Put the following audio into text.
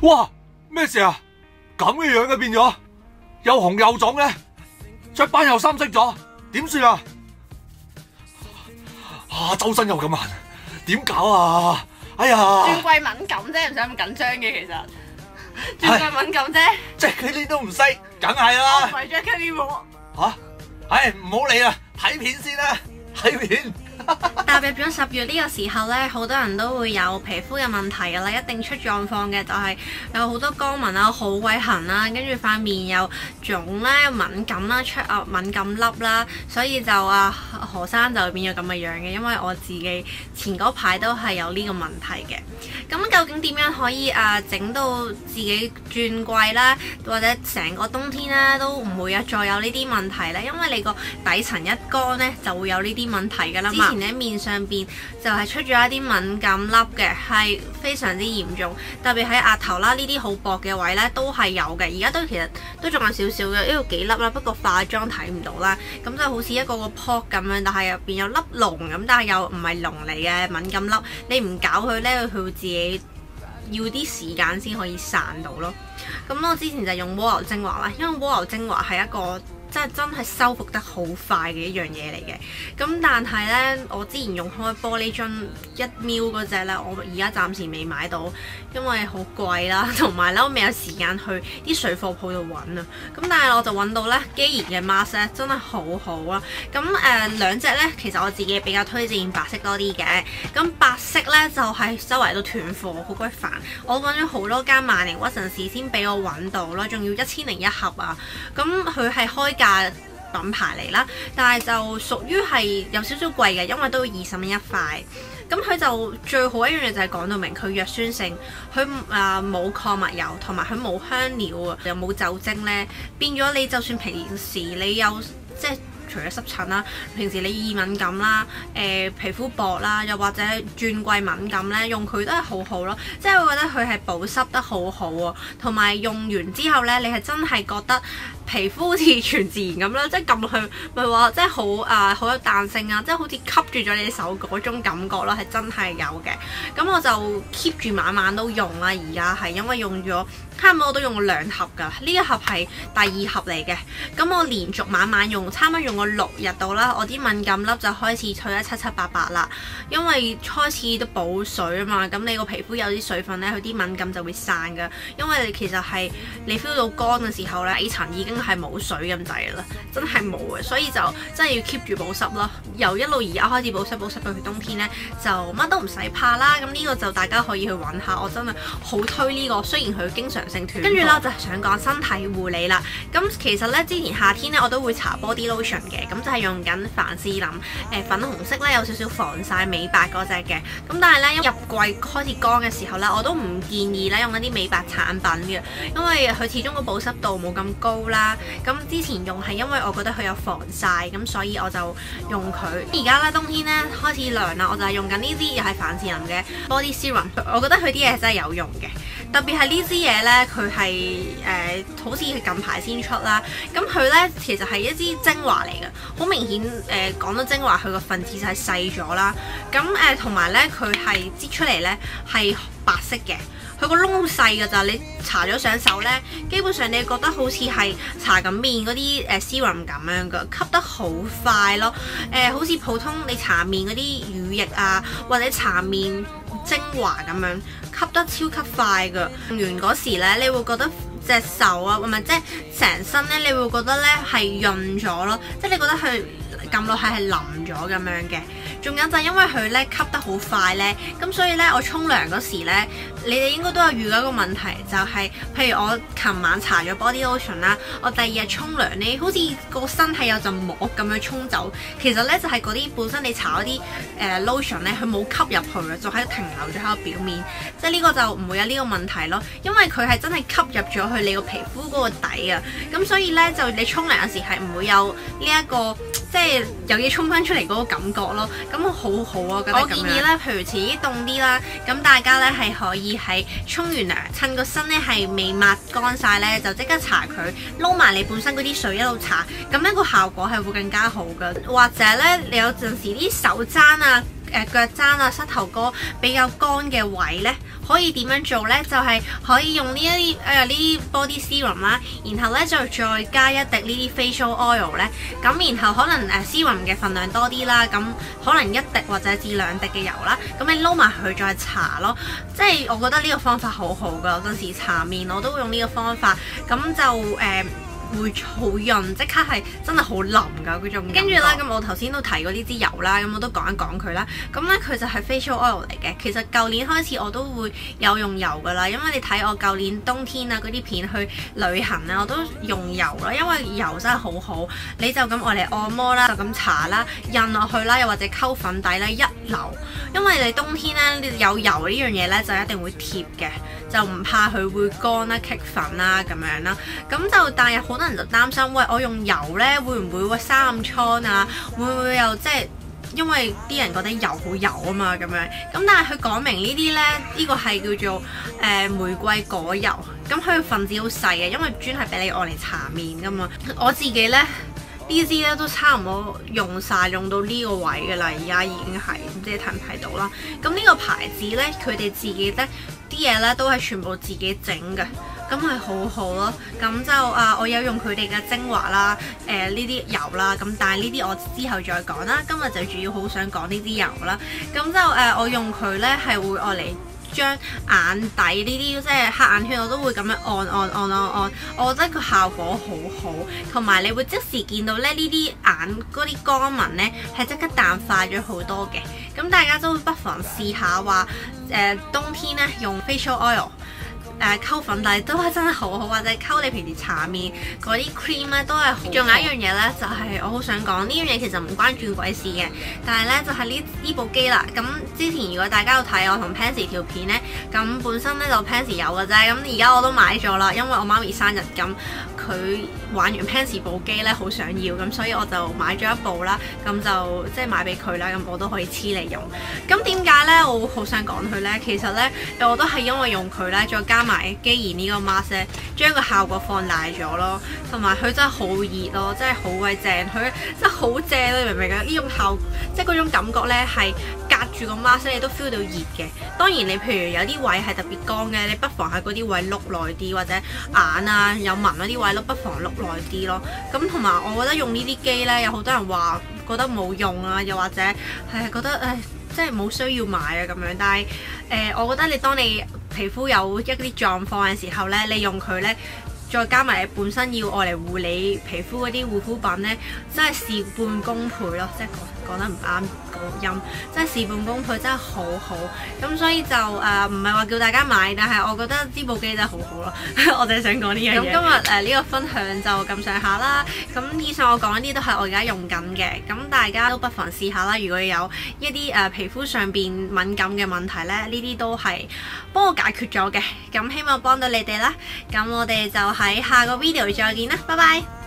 哇，咩事啊？咁嘅樣嘅變咗，又紅又腫嘅，雀斑又深色咗，點算啊？周身又咁痕，點搞啊？哎呀！ 轉季敏感啫，唔使咁緊張嘅其實。轉季敏感啫。 Jackie Lin都唔識，梗係啦。 我唔係 Jackie Lin 喎。 嚇！唉，唔好理啦，睇片先啦，睇片。 踏入咗10月呢個時候呢，好多人都會有皮膚嘅問題㗎啦，一定出狀況嘅就係有好多乾紋啦、好鬼痕啦，跟住塊面又腫啦、敏感啦、出敏感粒啦，所以就何生就變咗咁嘅樣嘅，因為我自己前嗰排都係有呢個問題嘅。咁究竟點樣可以整到自己轉季啦，或者成個冬天咧都唔會再有呢啲問題呢？因為你個底層一乾呢，就會有呢啲問題㗎啦嘛。之前喺面上邊就係出咗一啲敏感粒嘅，係非常之嚴重，特別喺額頭啦呢啲好薄嘅位呢都係有嘅。而家都其實都仲有少少嘅，呢度幾粒啦，不過化妝睇唔到啦。咁就好似一個泡咁樣，但係入邊有粒膿咁，但係又唔係膿嚟嘅敏感粒。你唔搞佢呢，佢會自己要啲時間先可以散到咯。咁我之前就用蝸牛精華啦，因為蝸牛精華係一個真係修復得好快嘅一樣嘢嚟嘅。咁但係呢，我之前用開玻璃樽1 ml 嗰隻呢，我而家暫時未買到，因為好貴啦，同埋呢我未有時間去啲水貨鋪度揾啊。咁但係我就揾到呢肌研嘅 mask 呢，真係好好啦。咁兩隻呢，其實我自己比較推薦白色多啲嘅。咁白色呢，就係周圍都斷貨，好鬼煩。我揾咗好多間萬寧屈臣氏先俾我揾到啦，仲要1001盒啊。咁佢係開價品牌嚟啦，但係就屬於係有少少貴嘅，因為都要20蚊一塊。咁佢就最好一樣嘢就係講到明佢弱酸性，佢冇礦物油，同埋佢冇香料啊，又冇酒精呢，變咗你就算平時你有即係除咗濕疹啦，平時你易敏感啦、皮膚薄啦，又或者轉季敏感呢，用佢都係好好咯。即係我覺得佢係保濕得好好啊，同埋用完之後呢，你係真係覺得皮膚好似全自然咁啦，即係撳落去咪話即係好有彈性啊，即係好似吸住咗你手嗰種感覺啦，係真係有嘅。咁我就 keep 住晚晚都用啦，而家係因為用咗差唔多我都用咗2盒㗎，呢一盒係第2盒嚟嘅。咁我連續晚晚用，差唔多用咗6日到啦，我啲敏感粒就開始退得七七八八啦。因為開始都補水啊嘛，咁你個皮膚有啲水分呢，佢啲敏感就會散㗎。因為你其實係你 feel 到乾嘅時候呢，底層已經係冇水咁滯啦，真係冇嘅，所以就真係要 keep 住保濕咯。由一路而家開始保濕到去冬天呢，就乜都唔使怕啦。咁呢個就大家可以去揾下，我真係好推呢個。雖然佢經常性斷貨。跟住咧，我就係想講身體護理啦。咁其實呢，之前夏天呢，我都會搽 body lotion 嘅，咁就係用緊凡士林粉紅色呢，有少少防曬美白嗰隻嘅。咁但係呢，入季開始乾嘅時候呢，我都唔建議呢用一啲美白產品嘅，因為佢始終個保濕度冇咁高啦。咁之前用係因為我覺得佢有防曬，咁所以我就用佢。而家呢，冬天呢開始涼啦，我就係用緊呢支又係凡士林嘅 body serum， 我覺得佢啲嘢真係有用嘅。特別係呢支嘢呢，佢係好似近排先出啦。咁佢呢，其實係一支精華嚟嘅，好明顯講到精華，佢個分子就係細咗啦。咁同埋呢，佢係擠出嚟呢係白色嘅。佢個窿好細㗎咋，你搽咗上手呢，基本上你覺得好似係搽緊面嗰啲serum 咁樣㗎，吸得好快咯。好似普通你搽面嗰啲乳液啊，或者搽面精華咁樣，吸得超級快㗎。用完嗰時呢，你會覺得隻手啊，唔係即係成身呢，你會覺得呢係潤咗咯，即係你覺得佢撳落去係腍咗咁樣嘅。仲有就係因為佢咧吸得好快咧，咁所以咧我沖涼嗰時咧，你哋應該都有遇到一個問題，就係譬如我琴晚搽咗 body lotion 啦，我第2日沖涼咧，好似個身體有陣膜咁樣沖走，其實咧就係嗰啲本身你搽嗰啲lotion 咧，佢冇吸入去嘅，就喺停留咗喺個表面，即係呢個就唔會有呢個問題咯，因為佢係真係吸入咗去你個皮膚嗰個底啊，咁所以咧就你沖涼嗰時係唔會有呢一個即係有嘢沖翻出嚟嗰個感覺咯。咁好好啊，我建議咧，譬如遲啲凍啲啦，咁大家咧係可以喺沖完涼，趁個身咧係未抹乾晒咧，就即刻搽佢，撈埋你本身嗰啲水一路搽，咁樣個效果係會更加好噶。或者咧，你有陣時啲手踭啊， 腳踭啊、膝頭哥比較乾嘅位呢，可以點樣做呢？就係可以用呢啲 body serum 啦，然後呢就再加一滴呢啲 facial oil 呢。咁然後可能serum 嘅份量多啲啦，咁可能1滴或者至2滴嘅油啦，咁你撈埋佢再搽咯。即係我覺得呢個方法好好㗎，有陣時搽面我都會用呢個方法，咁就會好潤，即刻係真係好腍㗎嗰種。跟住啦，咁我頭先都提過呢支油啦，咁我都講一講佢啦。咁咧佢就係 facial oil 嚟嘅。其實舊年開始我都會有用油㗎啦，因為你睇我舊年冬天啊嗰啲片去旅行啊，我都用油啦，因為油真係好好。你就咁愛嚟按摩啦，就咁搽啦，印落去啦，又或者溝粉底咧一流。因為你冬天咧有油呢樣嘢咧就一定會貼嘅，就唔怕佢會乾啦、棘粉啦咁樣啦。咁就但係好多人就擔心，喂，我用油咧會唔會生暗瘡啊？會唔會又即係因為啲人覺得油好油啊嘛咁樣。咁但係佢講明呢啲咧，呢個係叫做玫瑰果油。咁佢嘅分子好細嘅，因為專係俾你愛嚟搽面噶嘛。我自己咧呢支咧都差唔多用晒，用到呢個位㗎啦，而家已經係唔知你睇唔睇到啦。咁呢個牌子咧，佢哋自己咧啲嘢咧都係全部自己整嘅，咁係好好咯。咁就我有用佢哋嘅精華啦，呢啲油啦，咁但係呢啲我之後再講啦。今日就主要好想講呢啲油啦。咁就我用佢咧係會愛嚟將眼底呢啲即係黑眼圈，我都會咁樣按，我覺得個效果好好，同埋你會即時見到咧呢啲眼嗰啲乾紋咧係即刻淡化咗好多嘅。咁大家都不妨試下話冬天咧用 facial oil。溝粉底都係真係好好，或者溝你平時搽面嗰啲 cream 咧都係好。仲有一樣嘢咧，就係我好想講呢樣嘢，其實唔關轉鬼事嘅，但係咧就係呢部機啦。咁之前如果大家有睇我同 Pansy 條片咧，咁本身咧就 Pansy 有嘅啫。咁而家我都買咗啦，因為我媽咪生日，咁佢玩完 Pansy 部機咧好想要，咁所以我就買咗一部啦。咁就即係買俾佢啦，咁我都可以黐嚟用。咁點解咧我好想講佢咧？其實咧我都係因為用佢咧，再加埋既然呢個 mask 咧，將個效果放大咗咯，同埋佢真係好熱咯，真係好鬼正，佢真係好正，你明唔明啊？呢種效即係嗰種感覺咧，係隔住個 mask 你都 feel 到熱嘅。當然你譬如有啲位係特別乾嘅，你不妨喺嗰啲位碌耐啲，或者眼啊有紋嗰啲位都不妨碌耐啲咯。咁同埋我覺得用呢啲機咧，有好多人話覺得冇用啊，又或者係覺得即係冇需要買啊咁樣。但係我覺得你當你皮膚有一啲狀況嘅時候咧，你用佢咧，再加埋你本身要愛嚟護理皮膚嗰啲護膚品咧，真係事半功倍咯！即係講得唔啱個音，真係事半功倍，真係好好。咁所以就唔係話叫大家買，但係我覺得呢部機真係好好咯。我就係想講呢樣嘢。咁今日呢個分享就咁上下啦。咁以上我講呢啲都係我而家用緊嘅，咁大家都不妨試下啦。如果有一啲皮膚上邊敏感嘅問題咧，呢啲都係幫我解決咗嘅。咁希望幫到你哋啦。咁我哋就喺下個 video 再見啦，拜拜。